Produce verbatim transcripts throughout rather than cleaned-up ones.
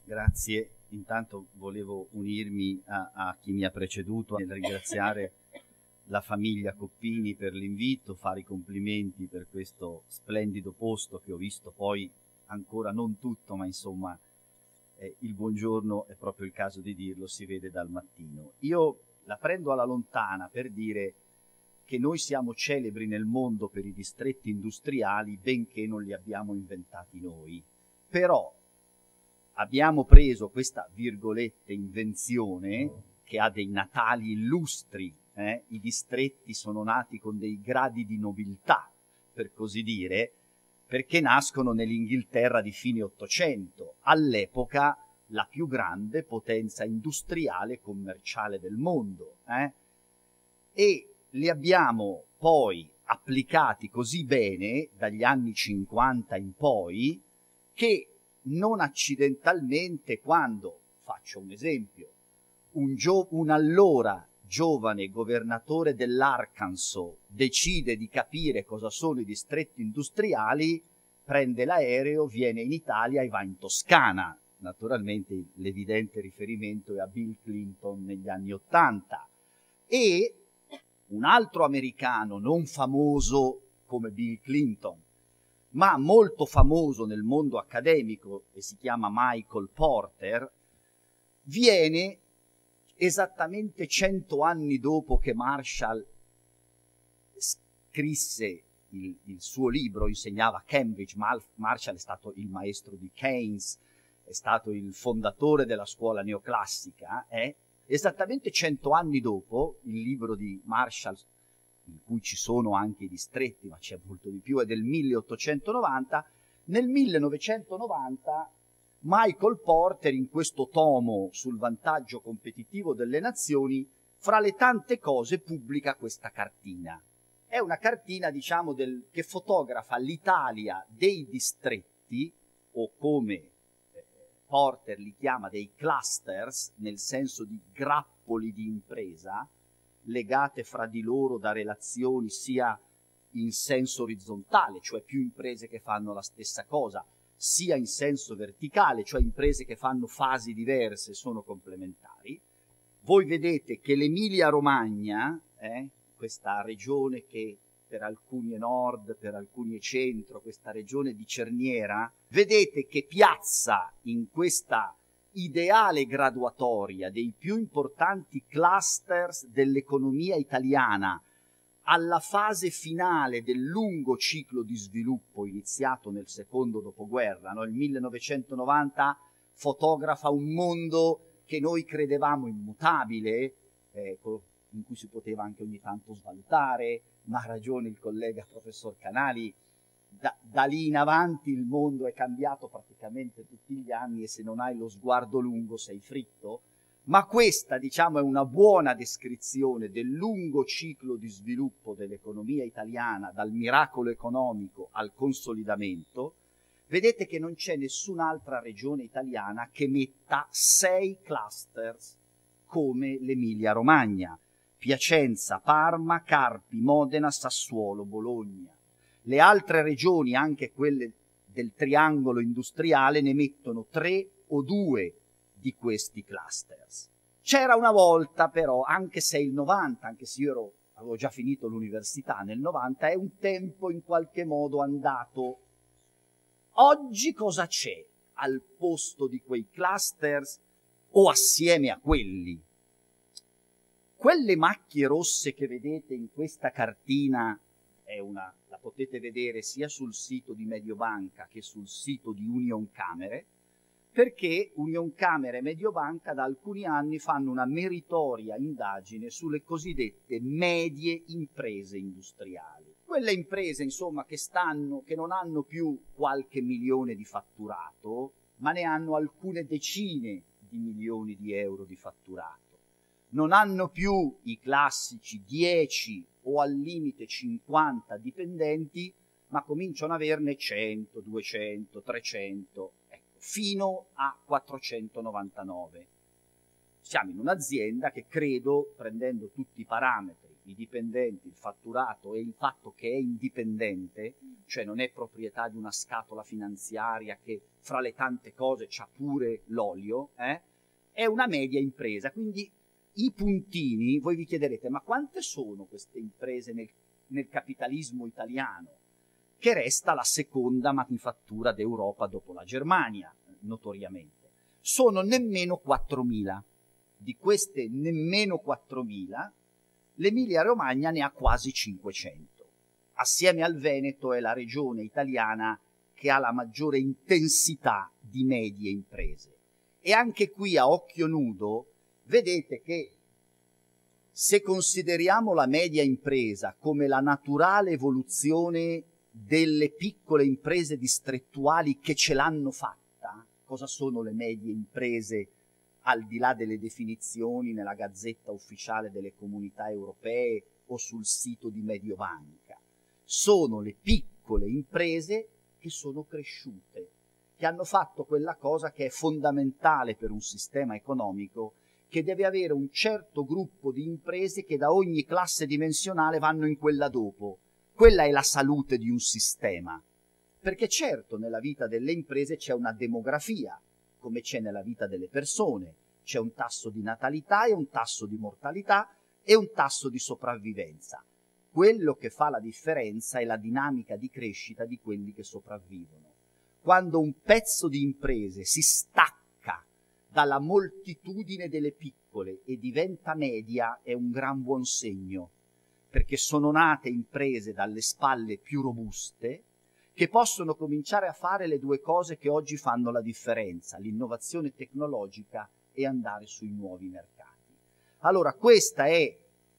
Grazie. Intanto volevo unirmi a, a chi mi ha preceduto nel ringraziare la famiglia Coppini per l'invito, fare i complimenti per questo splendido posto che ho visto, poi ancora non tutto, ma insomma eh, il buongiorno è proprio il caso di dirlo, si vede dal mattino. Io la prendo alla lontana per dire che noi siamo celebri nel mondo per i distretti industriali, benché non li abbiamo inventati noi. Però abbiamo preso questa, virgolette, invenzione che ha dei natali illustri. Eh? I distretti sono nati con dei gradi di nobiltà, per così dire, perché nascono nell'Inghilterra di fine Ottocento, all'epoca la più grande potenza industriale e commerciale del mondo. Eh? E li abbiamo poi applicati così bene, dagli anni cinquanta in poi, che non accidentalmente quando, faccio un esempio, un, un allora giovane governatore dell'Arkansas decide di capire cosa sono i distretti industriali, prende l'aereo, viene in Italia e va in Toscana. Naturalmente l'evidente riferimento è a Bill Clinton negli anni Ottanta. E un altro americano non famoso come Bill Clinton, ma molto famoso nel mondo accademico, e si chiama Michael Porter, viene esattamente cento anni dopo che Marshall scrisse il, il suo libro, insegnava a Cambridge. Marshall è stato il maestro di Keynes, è stato il fondatore della scuola neoclassica, eh? Esattamente cento anni dopo, il libro di Marshall, in cui ci sono anche i distretti, ma c'è molto di più, è del milleottocentonovanta, nel millenovecentonovanta Michael Porter, in questo tomo sul vantaggio competitivo delle nazioni, fra le tante cose pubblica questa cartina. È una cartina, diciamo, del, che fotografa l'Italia dei distretti, o come eh, Porter li chiama dei clusters, nel senso di grappoli di impresa, legate fra di loro da relazioni sia in senso orizzontale, cioè più imprese che fanno la stessa cosa, sia in senso verticale, cioè imprese che fanno fasi diverse, sono complementari. Voi vedete che l'Emilia-Romagna, eh, questa regione che per alcuni è nord, per alcuni è centro, questa regione di cerniera, vedete che piazza in questa ideale graduatoria dei più importanti clusters dell'economia italiana alla fase finale del lungo ciclo di sviluppo iniziato nel secondo dopoguerra, no? Il millenovecentonovanta fotografa un mondo che noi credevamo immutabile, eh, in cui si poteva anche ogni tanto svalutare, ma ha ragione il collega professor Canali, Da, da lì in avanti il mondo è cambiato praticamente tutti gli anni e se non hai lo sguardo lungo sei fritto, ma questa, diciamo, è una buona descrizione del lungo ciclo di sviluppo dell'economia italiana, dal miracolo economico al consolidamento. Vedete che non c'è nessun'altra regione italiana che metta sei clusters come l'Emilia-Romagna: Piacenza, Parma, Carpi, Modena, Sassuolo, Bologna. Le altre regioni, anche quelle del triangolo industriale, ne mettono tre o due di questi clusters. C'era una volta però, anche se il novanta, anche se io ero, avevo già finito l'università nel novanta, è un tempo in qualche modo andato. Oggi cosa c'è al posto di quei clusters o assieme a quelli? Quelle macchie rosse che vedete in questa cartina è una, la potete vedere sia sul sito di Mediobanca che sul sito di Unioncamere, perché Unioncamere e Mediobanca da alcuni anni fanno una meritoria indagine sulle cosiddette medie imprese industriali. Quelle imprese, insomma, che stanno, che non hanno più qualche milione di fatturato, ma ne hanno alcune decine di milioni di euro di fatturato. Non hanno più i classici dieci o al limite cinquanta dipendenti, ma cominciano ad averne cento, duecento, trecento, ecco, fino a quattrocentonovantanove. siamo in un'azienda che credo, prendendo tutti i parametri, i dipendenti, il fatturato e il fatto che è indipendente, cioè non è proprietà di una scatola finanziaria che fra le tante cose c'ha pure l'olio, eh? È una media impresa. Quindi i puntini, voi vi chiederete, ma quante sono queste imprese nel, nel capitalismo italiano, che resta la seconda manifattura d'Europa dopo la Germania, notoriamente? Sono nemmeno quattromila. Di queste nemmeno quattromila, l'Emilia-Romagna ne ha quasi cinquecento. Assieme al Veneto è la regione italiana che ha la maggiore intensità di medie imprese. E anche qui a occhio nudo vedete che se consideriamo la media impresa come la naturale evoluzione delle piccole imprese distrettuali che ce l'hanno fatta, cosa sono le medie imprese al di là delle definizioni nella Gazzetta Ufficiale delle Comunità Europee o sul sito di Mediobanca? Sono le piccole imprese che sono cresciute, che hanno fatto quella cosa che è fondamentale per un sistema economico, che deve avere un certo gruppo di imprese che da ogni classe dimensionale vanno in quella dopo. Quella è la salute di un sistema, perché certo nella vita delle imprese c'è una demografia, come c'è nella vita delle persone, c'è un tasso di natalità e un tasso di mortalità e un tasso di sopravvivenza. Quello che fa la differenza è la dinamica di crescita di quelli che sopravvivono. Quando un pezzo di imprese si stacca dalla moltitudine delle piccole e diventa media, è un gran buon segno, perché sono nate imprese dalle spalle più robuste, che possono cominciare a fare le due cose che oggi fanno la differenza, l'innovazione tecnologica e andare sui nuovi mercati. Allora, questa è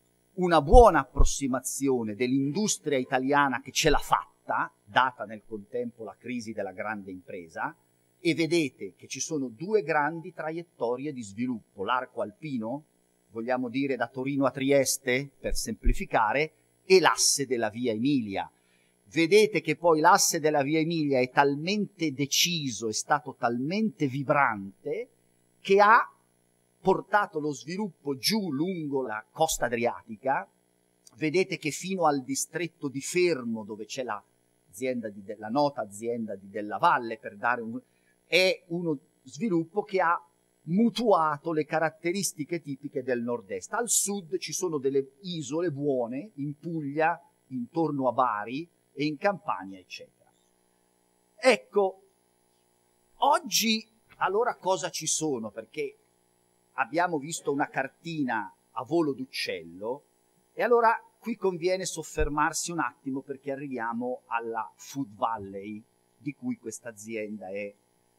una buona approssimazione dell'industria italiana che ce l'ha fatta, data nel contempo la crisi della grande impresa, e vedete che ci sono due grandi traiettorie di sviluppo, l'arco alpino, vogliamo dire da Torino a Trieste, per semplificare, e l'asse della Via Emilia. Vedete che poi l'asse della Via Emilia è talmente deciso, è stato talmente vibrante, che ha portato lo sviluppo giù lungo la costa adriatica. Vedete che fino al distretto di Fermo, dove c'è la, azienda di, la nota azienda di Della Valle, per dare un, è uno sviluppo che ha mutuato le caratteristiche tipiche del nord-est. Al sud ci sono delle isole buone, in Puglia, intorno a Bari, e in Campania, eccetera. Ecco, oggi allora cosa ci sono? Perché abbiamo visto una cartina a volo d'uccello e allora qui conviene soffermarsi un attimo perché arriviamo alla Food Valley di cui questa azienda è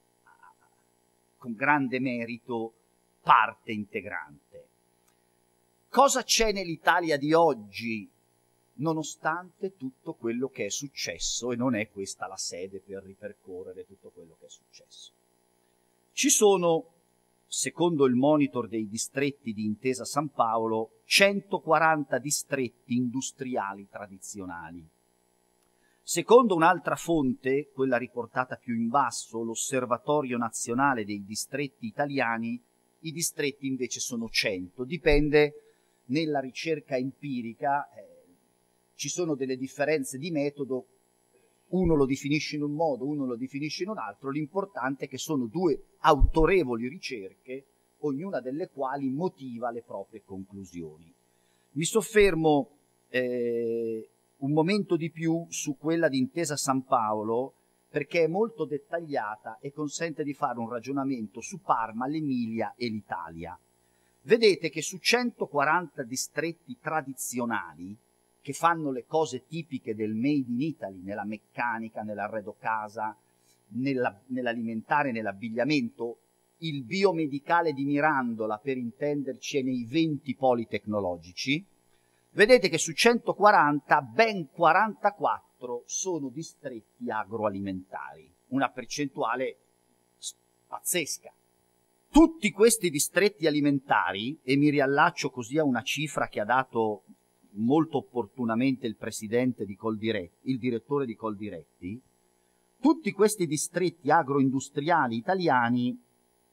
con grande merito parte integrante. Cosa c'è nell'Italia di oggi nonostante tutto quello che è successo, e non è questa la sede per ripercorrere tutto quello che è successo? Ci sono, secondo il monitor dei distretti di Intesa San Paolo, centoquaranta distretti industriali tradizionali. Secondo un'altra fonte, quella riportata più in basso, l'Osservatorio Nazionale dei Distretti Italiani, i distretti invece sono cento. Dipende nella ricerca empirica, eh, ci sono delle differenze di metodo, uno lo definisce in un modo, uno lo definisce in un altro, l'importante è che sono due autorevoli ricerche, ognuna delle quali motiva le proprie conclusioni. Mi soffermo eh, un momento di più su quella di Intesa San Paolo, perché è molto dettagliata e consente di fare un ragionamento su Parma, l'Emilia e l'Italia. Vedete che su centoquaranta distretti tradizionali, che fanno le cose tipiche del Made in Italy, nella meccanica, nell'arredo casa, nella, nell'alimentare, nell'abbigliamento, il biomedicale di Mirandola, per intenderci, è nei venti poli tecnologici. Vedete che su centoquaranta, ben quarantaquattro sono distretti agroalimentari, una percentuale pazzesca. Tutti questi distretti alimentari, e mi riallaccio così a una cifra che ha dato molto opportunamente il presidente di Coldiretti, il direttore di Coldiretti, tutti questi distretti agroindustriali italiani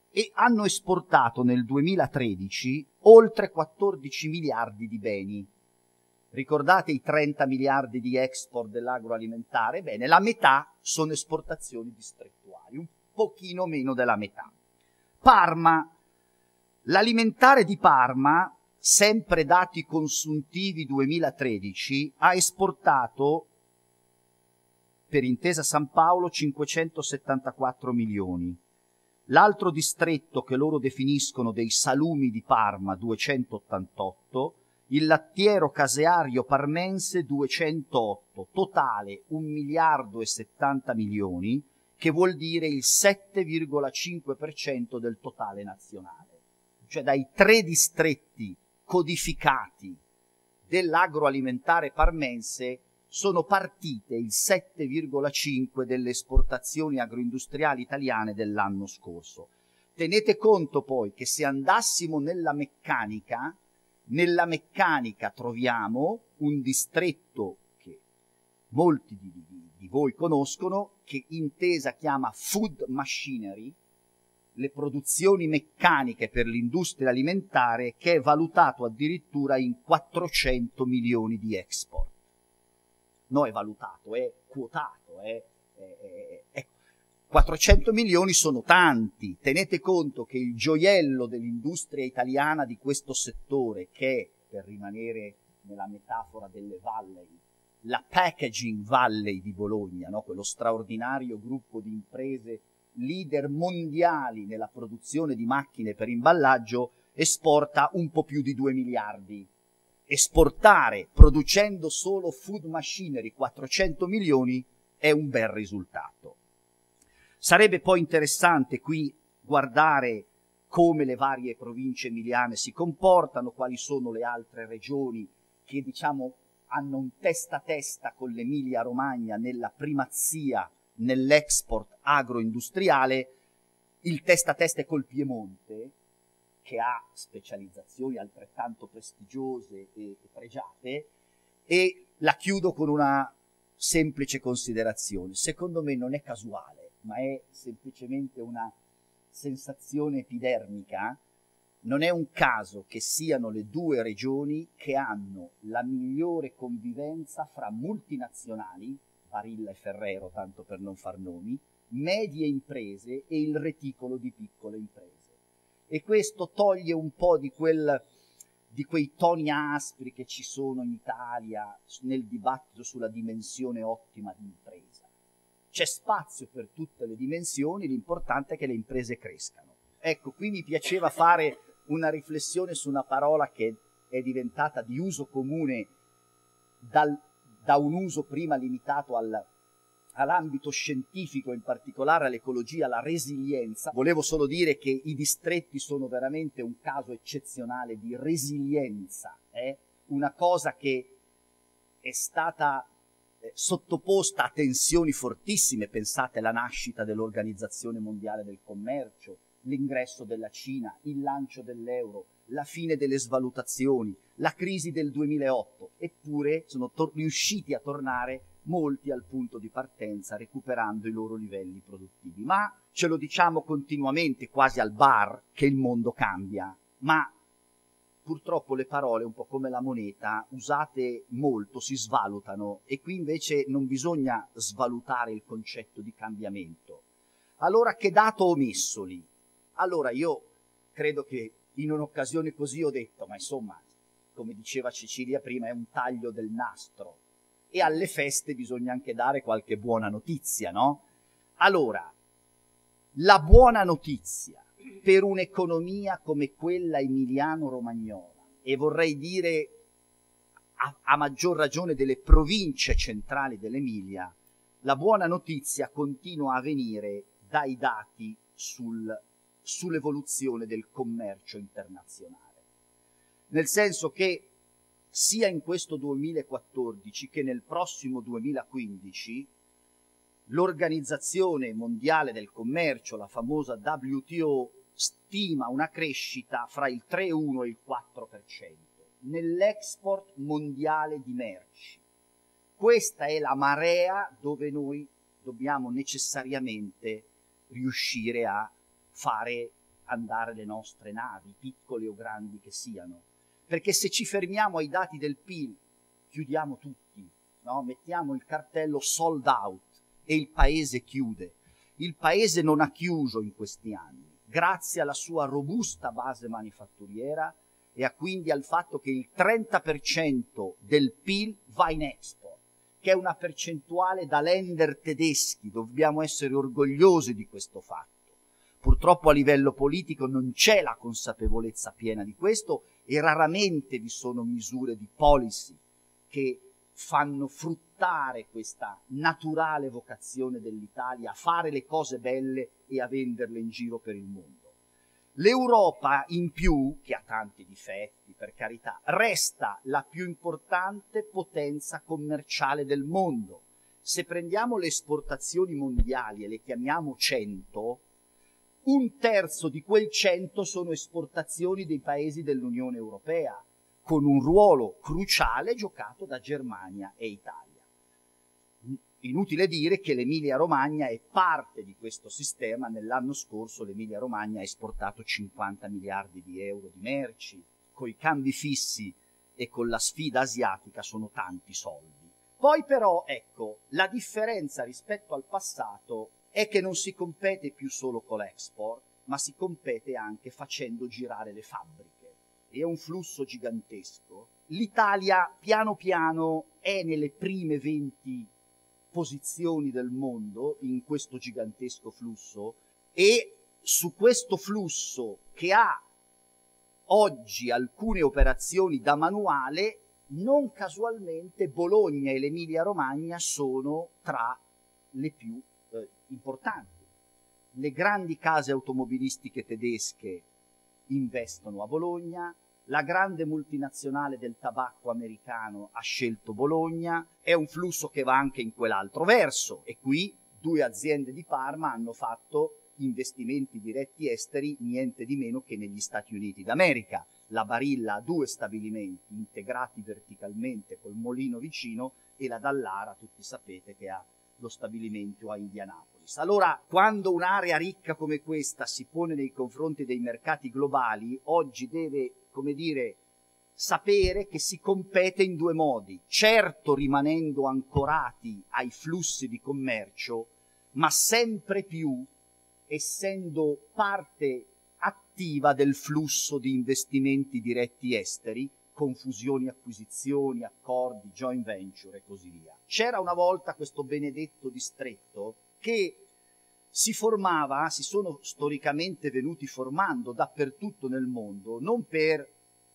e hanno esportato nel duemilatredici oltre quattordici miliardi di beni. Ricordate i trenta miliardi di export dell'agroalimentare? Bene, la metà sono esportazioni distrettuali, un pochino meno della metà. Parma, l'alimentare di Parma, sempre dati consuntivi duemilatredici, ha esportato per Intesa San Paolo cinquecentosettantaquattro milioni. L'altro distretto che loro definiscono dei salumi di Parma, duecentottantotto, il lattiero caseario parmense duecentootto, totale un miliardo e settanta milioni, che vuol dire il sette virgola cinque per cento del totale nazionale. Cioè dai tre distretti codificati dell'agroalimentare parmense sono partite il sette virgola cinque delle esportazioni agroindustriali italiane dell'anno scorso. Tenete conto poi che se andassimo nella meccanica, nella meccanica troviamo un distretto che molti di, di, di voi conoscono, che Intesa chiama food machinery, le produzioni meccaniche per l'industria alimentare, che è valutato addirittura in quattrocento milioni di export. No, è valutato, è quotato, è, è, è, è. quattrocento milioni sono tanti. Tenete conto che il gioiello dell'industria italiana di questo settore, che è, per rimanere nella metafora delle valley, la Packaging Valley di Bologna, no? Quello straordinario gruppo di imprese leader mondiali nella produzione di macchine per imballaggio, esporta un po' più di due miliardi. Esportare, producendo solo food machinery, quattrocento milioni è un bel risultato. Sarebbe poi interessante qui guardare come le varie province emiliane si comportano, quali sono le altre regioni che, diciamo, hanno un testa a testa con l'Emilia Romagna nella primazia nell'export agroindustriale. Il testa a testa è col Piemonte, che ha specializzazioni altrettanto prestigiose e pregiate, e la chiudo con una semplice considerazione. Secondo me non è casuale, ma è semplicemente una sensazione epidermica. Non è un caso che siano le due regioni che hanno la migliore convivenza fra multinazionali, Barilla e Ferrero, tanto per non far nomi, medie imprese e il reticolo di piccole imprese. E questo toglie un po' di, quel, di quei toni aspri che ci sono in Italia nel dibattito sulla dimensione ottima di impresa. C'è spazio per tutte le dimensioni, l'importante è che le imprese crescano. Ecco, qui mi piaceva fare una riflessione su una parola che è diventata di uso comune dal, da un uso prima limitato al all'ambito scientifico, in particolare all'ecologia, la resilienza. Volevo solo dire che i distretti sono veramente un caso eccezionale di resilienza, eh? Una cosa che è stata eh, sottoposta a tensioni fortissime. Pensate alla nascita dell'Organizzazione Mondiale del Commercio, l'ingresso della Cina, il lancio dell'euro, la fine delle svalutazioni, la crisi del duemilaotto, eppure sono riusciti a tornare molti al punto di partenza, recuperando i loro livelli produttivi. Ma ce lo diciamo continuamente, quasi al bar, che il mondo cambia. Ma purtroppo le parole, un po' come la moneta, usate molto, si svalutano, e qui invece non bisogna svalutare il concetto di cambiamento. Allora, che dato ho messo lì? Allora, io credo che in un'occasione così ho detto, ma insomma, come diceva Cecilia prima, è un taglio del nastro. E alle feste bisogna anche dare qualche buona notizia, no? Allora, la buona notizia per un'economia come quella emiliano-romagnola, e vorrei dire a, a maggior ragione delle province centrali dell'Emilia, la buona notizia continua a venire dai dati sul, sull'evoluzione del commercio internazionale. Nel senso che sia in questo duemilaquattordici che nel prossimo duemilaquindici l'Organizzazione Mondiale del Commercio, la famosa W T O, stima una crescita fra il tre virgola uno e il quattro per cento nell'export mondiale di merci. Questa è la marea dove noi dobbiamo necessariamente riuscire a fare, andare le nostre navi, piccole o grandi che siano. Perché se ci fermiamo ai dati del P I L, chiudiamo tutti, no? Mettiamo il cartello sold out e il paese chiude. Il paese non ha chiuso in questi anni, grazie alla sua robusta base manifatturiera e a quindi al fatto che il trenta per cento del P I L va in export, che è una percentuale da lender tedeschi. Dobbiamo essere orgogliosi di questo fatto. Purtroppo a livello politico non c'è la consapevolezza piena di questo e raramente vi sono misure di policy che fanno fruttare questa naturale vocazione dell'Italia a fare le cose belle e a venderle in giro per il mondo. L'Europa in più, che ha tanti difetti per carità, resta la più importante potenza commerciale del mondo. Se prendiamo le esportazioni mondiali e le chiamiamo cento, un terzo di quel cento sono esportazioni dei paesi dell'Unione Europea, con un ruolo cruciale giocato da Germania e Italia. Inutile dire che l'Emilia-Romagna è parte di questo sistema. Nell'anno scorso l'Emilia-Romagna ha esportato cinquanta miliardi di euro di merci, coi cambi fissi e con la sfida asiatica sono tanti soldi. Poi però, ecco, la differenza rispetto al passato è che non si compete più solo con l'export, ma si compete anche facendo girare le fabbriche. È un flusso gigantesco. L'Italia piano piano è nelle prime venti posizioni del mondo in questo gigantesco flusso e su questo flusso, che ha oggi alcune operazioni da manuale, non casualmente Bologna e l'Emilia-Romagna sono tra le più eh, importanti. Le grandi case automobilistiche tedesche investono a Bologna, la grande multinazionale del tabacco americano ha scelto Bologna, è un flusso che va anche in quell'altro verso e qui due aziende di Parma hanno fatto investimenti diretti esteri niente di meno che negli Stati Uniti d'America. La Barilla ha due stabilimenti integrati verticalmente col Molino vicino e la Dallara, tutti sapete, che ha lo stabilimento a Indianapolis. Allora, quando un'area ricca come questa si pone nei confronti dei mercati globali, oggi deve, come dire, sapere che si compete in due modi, certo rimanendo ancorati ai flussi di commercio, ma sempre più essendo parte attiva del flusso di investimenti diretti esteri, con fusioni, acquisizioni, accordi, joint venture e così via. C'era una volta questo benedetto distretto che si formava, si sono storicamente venuti formando dappertutto nel mondo, non per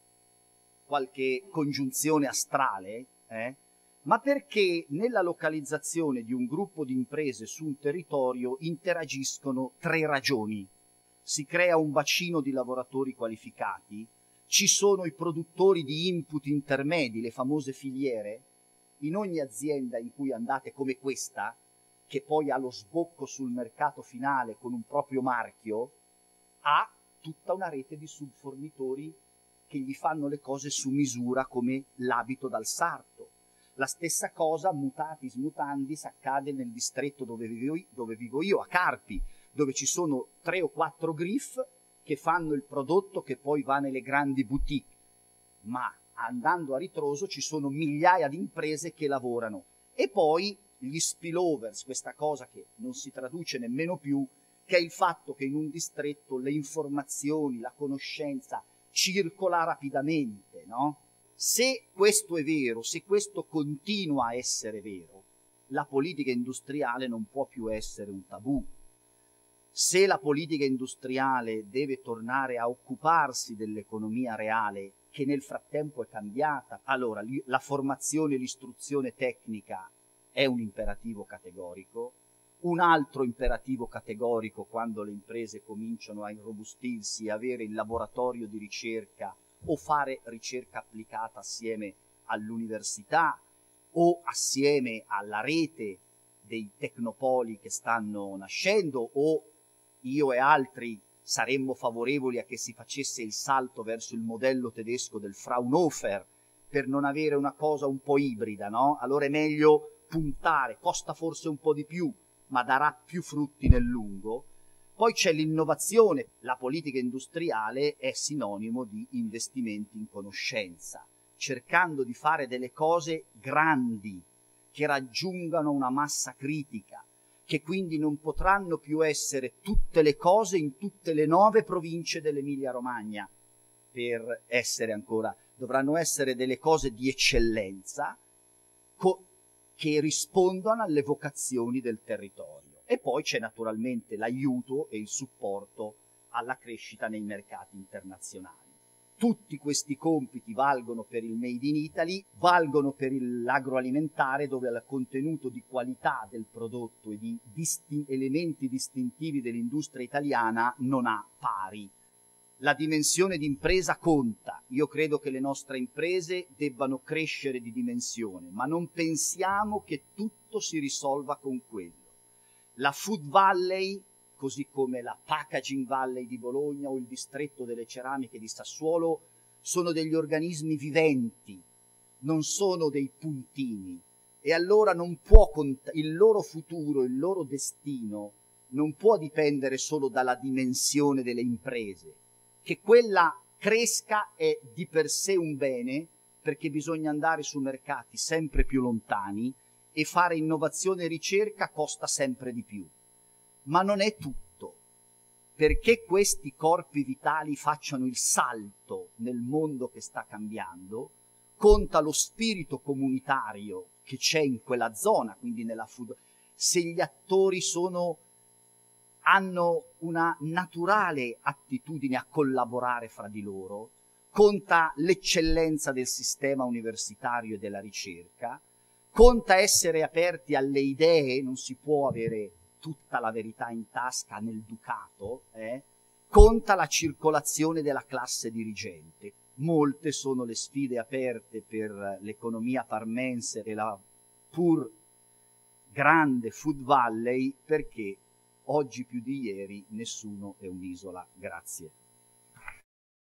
qualche congiunzione astrale, eh, ma perché nella localizzazione di un gruppo di imprese su un territorio interagiscono tre ragioni. Si crea un bacino di lavoratori qualificati, ci sono i produttori di input intermedi, le famose filiere. In ogni azienda in cui andate come questa, che poi ha lo sbocco sul mercato finale con un proprio marchio, ha tutta una rete di subfornitori che gli fanno le cose su misura come l'abito dal sarto. La stessa cosa, mutatis mutandis, accade nel distretto dove vivo io, dove vivo io a Carpi, dove ci sono tre o quattro griff che fanno il prodotto che poi va nelle grandi boutique, ma andando a ritroso ci sono migliaia di imprese che lavorano. E poi gli spillovers, questa cosa che non si traduce nemmeno più, che è il fatto che in un distretto le informazioni, la conoscenza circola rapidamente, no? Se questo è vero, se questo continua a essere vero, la politica industriale non può più essere un tabù. Se la politica industriale deve tornare a occuparsi dell'economia reale, che nel frattempo è cambiata, allora la formazione e l'istruzione tecnica è un imperativo categorico. Un altro imperativo categorico, quando le imprese cominciano a irrobustirsi e avere il laboratorio di ricerca o fare ricerca applicata assieme all'università o assieme alla rete dei tecnopoli che stanno nascendo, o io e altri saremmo favorevoli a che si facesse il salto verso il modello tedesco del Fraunhofer per non avere una cosa un po' ibrida, no? Allora è meglio puntare, costa forse un po' di più, ma darà più frutti nel lungo. Poi c'è l'innovazione, la politica industriale è sinonimo di investimenti in conoscenza, cercando di fare delle cose grandi, che raggiungano una massa critica, che quindi non potranno più essere tutte le cose in tutte le nove province dell'Emilia-Romagna per essere ancora, dovranno essere delle cose di eccellenza che rispondono alle vocazioni del territorio. E poi c'è naturalmente l'aiuto e il supporto alla crescita nei mercati internazionali. Tutti questi compiti valgono per il Made in Italy, valgono per l'agroalimentare, dove il contenuto di qualità del prodotto e di disti- elementi distintivi dell'industria italiana non ha pari. La dimensione di impresa conta. Io credo che le nostre imprese debbano crescere di dimensione, ma non pensiamo che tutto si risolva con quello. La Food Valley, così come la Packaging Valley di Bologna o il distretto delle ceramiche di Sassuolo, sono degli organismi viventi, non sono dei puntini. E allora non può cont- il loro futuro, il loro destino, non può dipendere solo dalla dimensione delle imprese. Che quella cresca è di per sé un bene, perché bisogna andare su mercati sempre più lontani e fare innovazione e ricerca costa sempre di più. Ma non è tutto. Perché questi corpi vitali facciano il salto nel mondo che sta cambiando, conta lo spirito comunitario che c'è in quella zona, quindi nella food. Se gli attori sono, hanno una naturale attitudine a collaborare fra di loro, conta l'eccellenza del sistema universitario e della ricerca, conta essere aperti alle idee, non si può avere tutta la verità in tasca nel ducato, eh? Conta la circolazione della classe dirigente. Molte sono le sfide aperte per l'economia parmense e la pur grande Food Valley, perché oggi più di ieri nessuno è un'isola. Grazie.